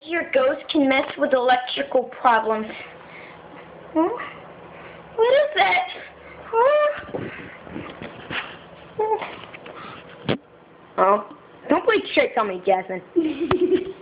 Your ghost can mess with electrical problems. Huh? What is that? Huh? Oh, don't play tricks on me, Jasmine.